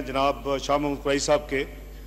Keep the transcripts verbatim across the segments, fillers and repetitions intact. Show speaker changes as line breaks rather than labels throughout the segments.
हैं जनाब शाह महमूद कुरैशी साहब के,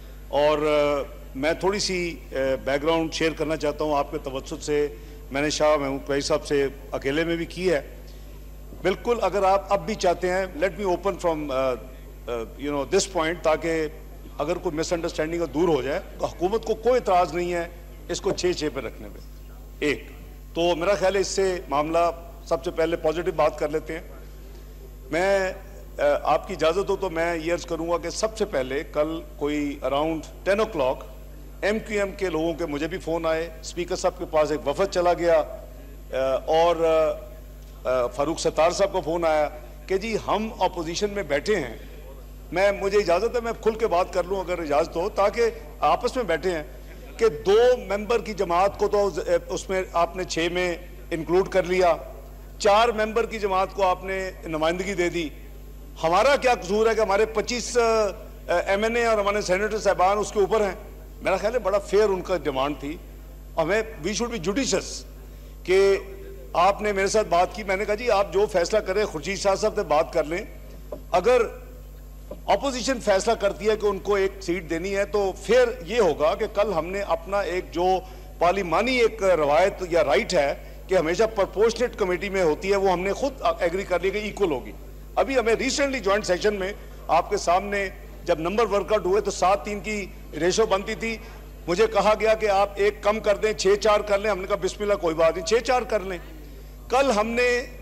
और मैं थोड़ी सी बैकग्राउंड शेयर करना चाहता हूँ आपके तवज्जुह से। मैंने शाह महमूद कुरैशी साहब से अकेले में भी की है। बिल्कुल अगर आप अब भी चाहते हैं, let me open from you know this point, ताकि अगर कोई मिसअंडरस्टैंडिंग दूर हो जाए तो हुकूमत को कोई एतराज़ नहीं है इसको छः छः पे रखने पे। एक तो मेरा ख्याल है इससे मामला सबसे पहले पॉजिटिव बात कर लेते हैं। मैं आपकी इजाज़त हो तो मैं ये अर्ज़ करूँगा कि सबसे पहले कल कोई around ten o'clock MQM के लोगों के मुझे भी फ़ोन आए, स्पीकर साहब के पास एक वफद चला गया और फारूक सत्तार साहब को फ़ोन आया कि जी हम अपोजिशन में बैठे हैं। मैं मुझे इजाज़त है मैं खुल के बात कर लूँ अगर इजाज़त हो, ताकि आपस में बैठे हैं कि दो मेंबर की जमात को तो उसमें आपने छः में इंक्लूड कर लिया, चार मेंबर की जमात को आपने नुमाइंदगी दे दी। हमारा क्या कसूर है कि हमारे पच्चीस एम एन ए और हमारे सेनेटर साहबान उसके ऊपर हैं। मेरा ख्याल है बड़ा फेयर उनका डिमांड थी। हमें वी शुड बी जुडिशियस कि आपने मेरे साथ बात की। मैंने कहा जी आप जो फैसला करें खुर्शीद शाह साहब से बात कर लें। अगर अपोजिशन फैसला करती है कि उनको एक सीट देनी है तो फिर ये होगा कि कल हमने अपना एक जो पार्लिमानी एक रवायत या राइट है कि हमेशा प्रोपोर्शनेट कमेटी में होती है, वो हमने खुद एग्री कर लिया कि इक्वल होगी। अभी हमें रिसेंटली जॉइंट सेशन में आपके सामने जब नंबर वर्कआउट हुए तो सात तीन की रेशो बनती थी। मुझे कहा गया कि आप एक कम कर दें, छः चार कर लें। हमने कहा बिस्मिल्लाह कोई बात नहीं, छः चार कर लें। कल हमने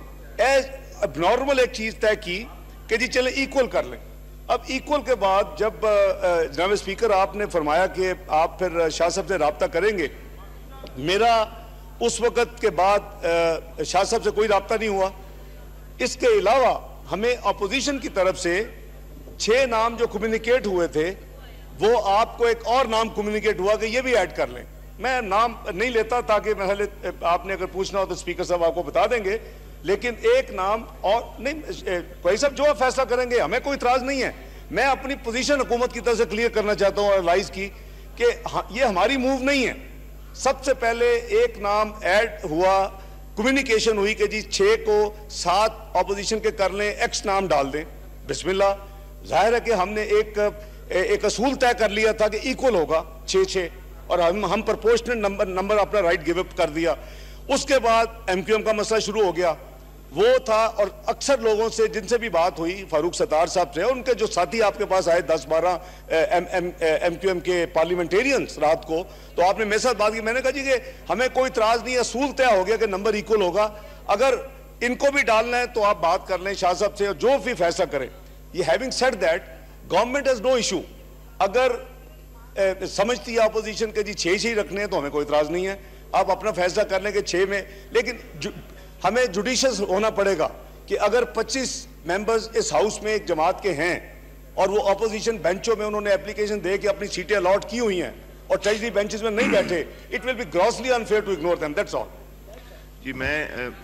एज नॉर्मल एक चीज़ तय की कि जी चले इक्वल कर लें। अब इक्वल के बाद जब जनाब स्पीकर आपने फरमाया कि आप फिर शाह साहब से रब्ता करेंगे, मेरा उस वक़्त के बाद शाह साहब से कोई रब्ता नहीं हुआ। इसके अलावा हमें अपोजिशन की तरफ से छह नाम जो कम्युनिकेट हुए थे वो आपको एक और नाम कम्युनिकेट हुआ कि ये भी ऐड कर लें। मैं नाम नहीं लेता ताकि पहले आपने अगर पूछना हो तो स्पीकर साहब आपको बता देंगे, लेकिन एक नाम और नहीं, कोई साहब जो फैसला करेंगे हमें कोई इतराज़ नहीं है। मैं अपनी पोजीशन हुकूमत की तरफ से क्लियर करना चाहता हूँ और रियलाइज की कि ये हमारी मूव नहीं है। सबसे पहले एक नाम ऐड हुआ, कम्युनिकेशन हुई कि जी छः को सात अपोजिशन के कर लें, एक्स नाम डाल दें। बिस्मिल्लाह, जाहिर है कि हमने एक एक असूल तय कर लिया था कि इक्वल होगा छः छः, और हम हम प्रोपोर्शनल नंबर नंबर अपना राइट गिव अप कर दिया। उसके बाद एम क्यू एम का मसला शुरू हो गया, वो था। और अक्सर लोगों से जिनसे भी बात हुई, फारूक सत्तार साहब से, उनके जो साथी आपके पास आए दस बारह M M MQM के पार्लियामेंटेरियंस रात को, तो आपने मेरे साथ बात की। मैंने कहा जी कि हमें कोई इतराज़ नहीं है, असूल तय हो गया कि नंबर इक्वल होगा। अगर इनको भी डालना है तो आप बात कर लें शाह साहब से और जो भी फैसला करें। ये having said that government has no issue. अगर ए, समझती है अपोजिशन के जी छः छः रखने हैं तो हमें कोई इतराज़ नहीं है, आप अपना फैसला कर लें कि छः में। लेकिन जु, हमें जुडिशियस होना पड़ेगा कि अगर पच्चीस मेंबर्स इस हाउस में एक जमात के हैं और वो अपोजिशन बेंचों में उन्होंने एप्लीकेशन दे के अपनी सीटें अलॉट की हुई हैं और ट्रेजरी बेंचेस में नहीं बैठे, it will be grossly unfair to ignore them, that's all.
जी मैं